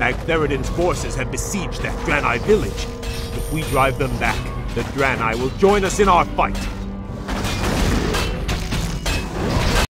Maghtheridon's forces have besieged that Drenai village. If we drive them back, the Drenai will join us in our fight.